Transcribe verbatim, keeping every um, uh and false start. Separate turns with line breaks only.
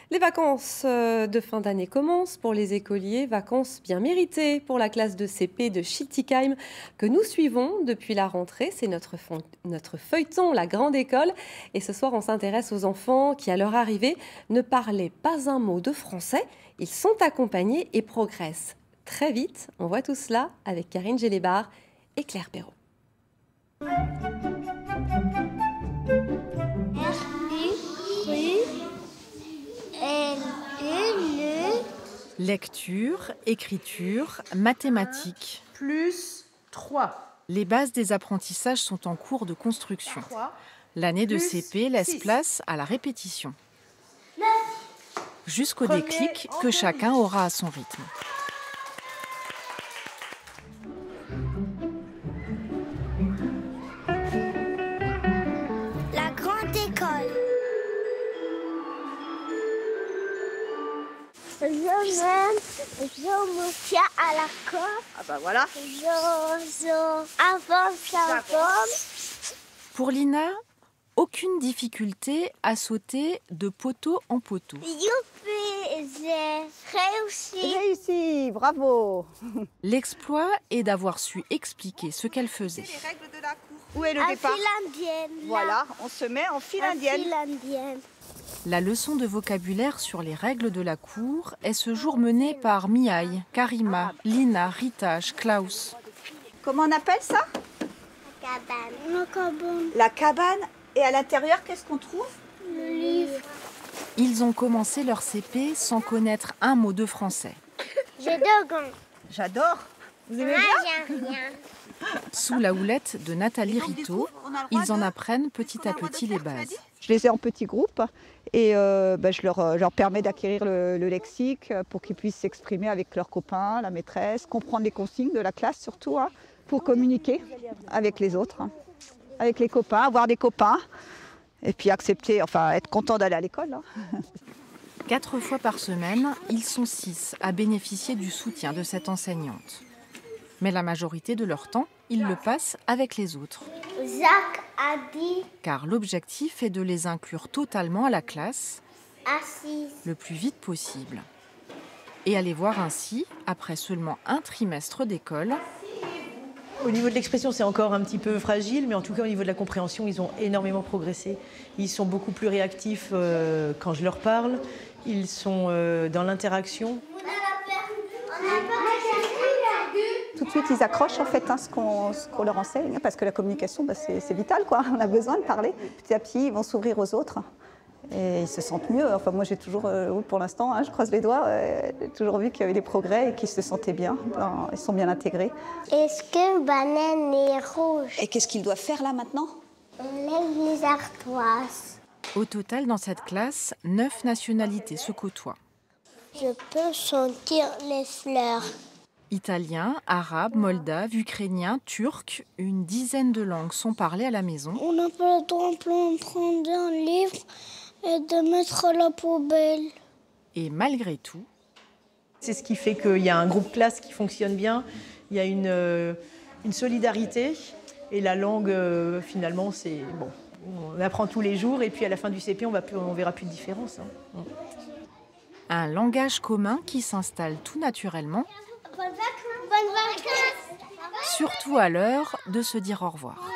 Les vacances euh, de fin d'année commencent pour les écoliers, vacances bien méritées pour la classe de C P de Schiltigheim que nous suivons depuis la rentrée. C'est notre, fon- notre feuilleton, la grande école. Et ce soir, on s'intéresse aux enfants qui, à leur arrivée, ne parlaient pas un mot de français. Ils sont accompagnés et progressent très vite. On voit tout cela avec Karine Gélébar et Claire Perrault.
Lecture, écriture, mathématiques.
Plus trois.
Les bases des apprentissages sont en cours de construction. L'année de C P laisse
six.
place à la répétition. Jusqu'au déclic que chacun aura à son rythme.
La grande école. Je m'aime, je me tiens à la corde.
Ah bah voilà.
Je, je avance, avance.
Pour Lina, aucune difficulté à sauter de poteau en poteau.
Youpi, j'ai réussi.
Réussi, bravo.
L'exploit est d'avoir su expliquer ce qu'elle faisait.
Les règles de la cour. Où est le
En
départ?
file indienne. là.
Voilà, on se met en file
En
indienne.
file indienne.
La leçon de vocabulaire sur les règles de la cour est ce jour menée par Miaï, Karima, Lina, Ritaj, Klaus.
Comment on appelle ça?
La cabane. La cabane.
La cabane. Et à l'intérieur, qu'est-ce qu'on trouve?
Le livre.
Ils ont commencé leur C P sans connaître un mot de français.
J'ai deux gants.
J'adore. Vous aimez
Moi,
bien?
j'ai rien.
Sous la houlette de Nathalie Rito, ils en apprennent petit à petit les bases.
Je les ai en petits groupes et euh, ben, je leur, euh, leur permets d'acquérir le, le lexique pour qu'ils puissent s'exprimer avec leurs copains, la maîtresse, comprendre les consignes de la classe surtout, hein, pour communiquer avec les autres, hein, avec les copains, avoir des copains et puis accepter, enfin être content d'aller à l'école. Hein.
Quatre fois par semaine, ils sont six à bénéficier du soutien de cette enseignante. Mais la majorité de leur temps, ils le passent avec les autres.
Zach a dit
Car l'objectif est de les inclure totalement à la classe,
assis.
le plus vite possible. Et à les voir ainsi, après seulement un trimestre d'école,
Au niveau de l'expression, c'est encore un petit peu fragile, mais en tout cas, au niveau de la compréhension, ils ont énormément progressé. Ils sont beaucoup plus réactifs euh, quand je leur parle. Ils sont euh, dans l'interaction.
Tout de suite, ils accrochent en fait hein, ce qu'on ce qu'on leur enseigne, parce que la communication, bah, c'est c'est vital, quoi. On a besoin de parler. Petit à petit, ils vont s'ouvrir aux autres et ils se sentent mieux. Enfin, moi, j'ai toujours, euh, oui, pour l'instant, hein, je croise les doigts, euh, j'ai toujours vu qu'il y avait des progrès et qu'ils se sentaient bien. Ben, ils sont bien intégrés.
Est-ce que banane est rouge?
Et qu'est-ce qu'ils doivent faire là maintenant?
On lève les ardoises.
au total dans cette classe, neuf nationalités se côtoient.
Je peux sentir les fleurs.
Italien, arabe, moldave, ukrainien, turc, une dizaine de langues sont parlées à la maison.
On n'a pas le droit de prendre un livre et de mettre à la poubelle.
Et malgré tout,
C'est ce qui fait qu'il y a un groupe classe qui fonctionne bien, il y a une, euh, une solidarité, et la langue, euh, finalement, c'est bon. On apprend tous les jours, et puis à la fin du C P, on ne verra plus de différence. Hein.
un langage commun qui s'installe tout naturellement,
Bonnes vacances. Bonnes vacances.
surtout à l'heure de se dire au revoir.